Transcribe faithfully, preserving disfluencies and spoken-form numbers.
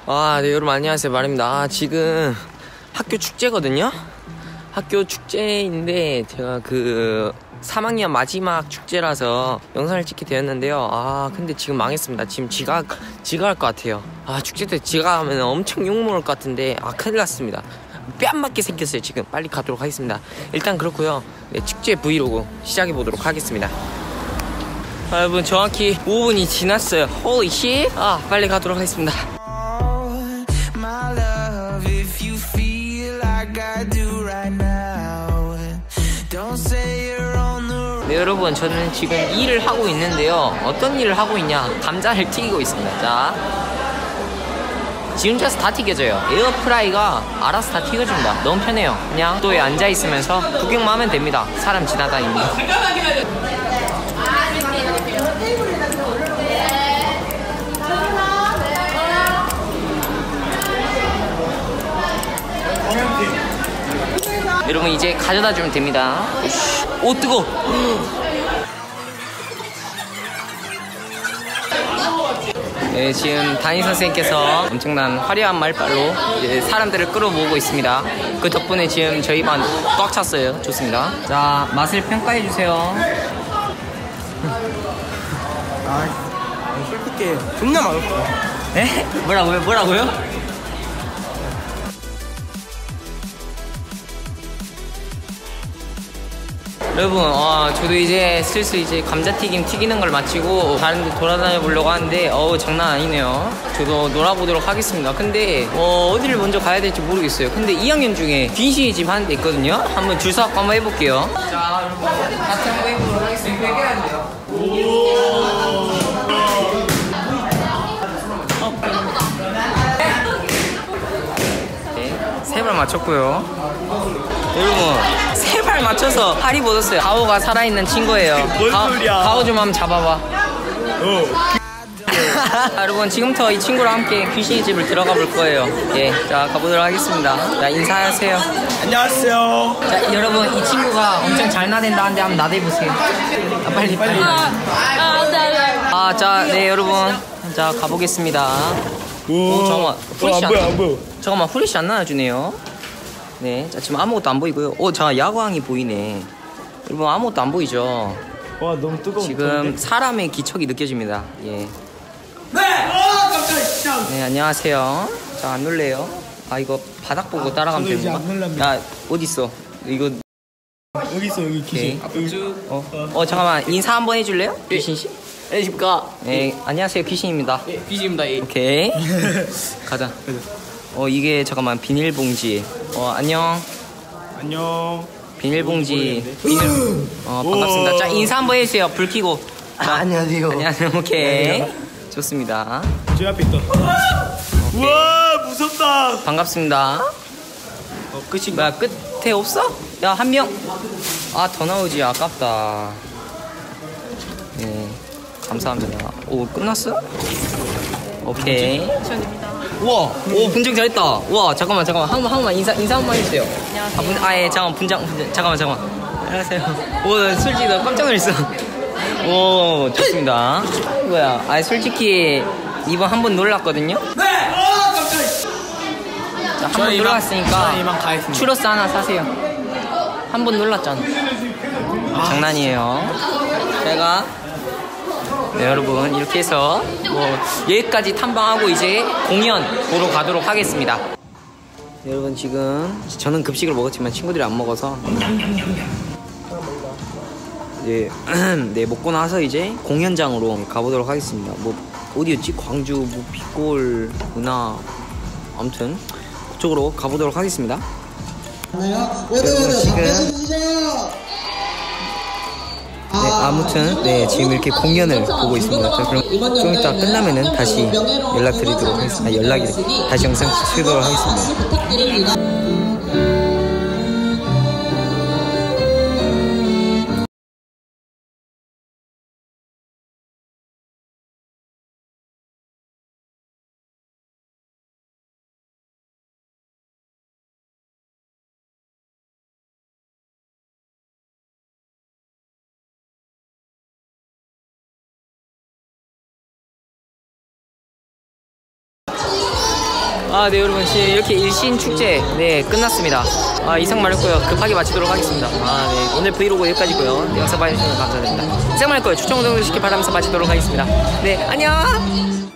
아, 네, 여러분 안녕하세요. 말입니다. 아, 지금 학교 축제거든요. 학교 축제인데 제가 그 삼 학년 마지막 축제라서 영상을 찍게 되었는데요. 아, 근데 지금 망했습니다. 지금 지각 지각할 것 같아요. 아, 축제 때 지각하면 엄청 욕먹을 것 같은데, 아, 큰일 났습니다. 뺨 맞게 생겼어요. 지금 빨리 가도록 하겠습니다. 일단 그렇고요. 네, 축제 브이로그 시작해 보도록 하겠습니다. 아, 여러분 정확히 오 분이 지났어요. Holy shit. 아, 빨리 가도록 하겠습니다. 네, 여러분 저는 지금 일을 하고 있는데요. 어떤 일을 하고 있냐, 감자를 튀기고 있습니다. 자, 지금 져서 다 튀겨져요. 에어프라이가 알아서 다 튀겨줍니다. 너무 편해요. 그냥 또에 앉아있으면서 구경만 하면 됩니다. 사람 지나다닙니다. 여러분 이제 가져다 주면 됩니다. 오, 뜨거. 네, 지금 담임 선생님께서 엄청난 화려한 말발로 이제 사람들을 끌어모으고 있습니다. 그 덕분에 지금 저희 반 꽉 찼어요. 좋습니다. 자, 맛을 평가해 주세요. 아, 솔직히 존나 맛없어. 에? 뭐라고요? 뭐라고요? 여러분, 어, 저도 이제 슬슬 이제 감자튀김 튀기는 걸 마치고 다른 데 돌아다녀 보려고 하는데, 어우, 장난 아니네요. 저도 놀아보도록 하겠습니다. 근데 어, 어디를 먼저 가야 될지 모르겠어요. 근데 이 학년 중에 귀신의 집 하는 데 있거든요. 한번 줄 서갖고 한번 해볼게요. 자, 여러분 같이 한번 해보도록 하겠습니다. 이거 해야 돼요. 네, 세 발 맞췄고요. 여러분 세 발 맞춰서 팔이 뻗었어요. 가오가 살아있는 친구예요. 뭔 가, 소리야? 가오 좀 한번 잡아봐. 어. 여러분 지금부터 이 친구랑 함께 귀신의 집을 들어가 볼 거예요. 예, 자 가보도록 하겠습니다. 자, 인사하세요. 안녕하세요. 자, 여러분 이 친구가 엄청 잘 나댄다는데 한번 나대보세요. 아, 빨리 빨리. 아, 자, 네 여러분, 자 가보겠습니다. 오, 잠깐만. 후레쉬 안 보여, 안 보여. 잠깐만, 후레쉬 안 나와주네요. 네, 자 지금 아무것도 안 보이고요. 오, 자 야광이 보이네. 여러분 아무것도 안 보이죠? 와, 너무 뜨거워. 지금 무서운데? 사람의 기척이 느껴집니다. 예. 네! 아, 깜짝이야, 진짜. 네, 안녕하세요. 자, 안 놀래요? 아, 이거 바닥 보고 아, 따라가면 저도 이제 되는 안 건가? 놀랍니다. 야, 어딨어? 이거, 여기 있어, 여기 귀신. 여기 쭉. 어, 어, 잠깐만, 인사 한번 해줄래요? 귀신씨? 안녕하십니까. 네, 안녕하세요. 귀신입니다. 예, 귀신입니다. 예. 오케이. 가자. 어, 이게, 잠깐만, 비닐봉지. 어, 안녕. 안녕. 비닐봉지. 비닐, 어, 반갑습니다. 자, 인사 한번 해주세요. 불 켜고. 자, 아, 안녕하세요. 안녕하세요. 오케이. 안녕하세요. 좋습니다. 제 앞에 있다. 우와, 무섭다. 반갑습니다. 어, 끝인가? 뭐야, 끝에 없어? 야, 한 명. 아, 더 나오지. 아깝다. 네, 감사합니다. 오, 끝났어? 오케이. 우와, 오, 분장 잘했다. 우와, 잠깐만, 잠깐만. 한, 번, 한 번만 인사, 인사 한 번만 해주세요. 안녕하세요. 아, 분, 아, 예, 잠깐만, 분장, 분장. 잠깐만, 잠깐만. 안녕하세요. 오, 나 솔직히 나 깜짝 놀랐어. 오, 좋습니다. 뭐야, 아, 솔직히 이번 한 번 놀랐거든요? 네! 아, 깜짝이야. 자, 한 번 놀랐으니까 저는 이만 가겠습니다. 추러스 하나 사세요. 한 번 놀랐잖아. 아, 장난이에요. 제가, 네, 여러분 이렇게 해서 뭐 여기까지 탐방하고 이제 공연 보러 가도록 하겠습니다. 네, 여러분 지금 저는 급식을 먹었지만 친구들이 안 먹어서 이제 네, 먹고 나서 이제 공연장으로 가보도록 하겠습니다. 뭐 어디였지? 광주 뭐 빛골 문화, 아무튼 그쪽으로 가보도록 하겠습니다. 여러분 지금 네, 아무튼 네, 지금 이렇게 공연을 보고 있습니다. 자, 그럼 좀 이따 끝나면은 다시 연락드리도록 하겠습니다. 아, 연락이 다시 영상 찍도록 하겠습니다. 아, 네, 여러분. 지금 이렇게 일신 축제, 네, 끝났습니다. 아, 이상 말했고요. 급하게 마치도록 하겠습니다. 아, 네. 오늘 브이로그 여기까지고요. 네, 영상 봐주셔서 감사드립니다. 이상 말했고요. 추천, 구독, 시기 바라면서 마치도록 하겠습니다. 네, 안녕!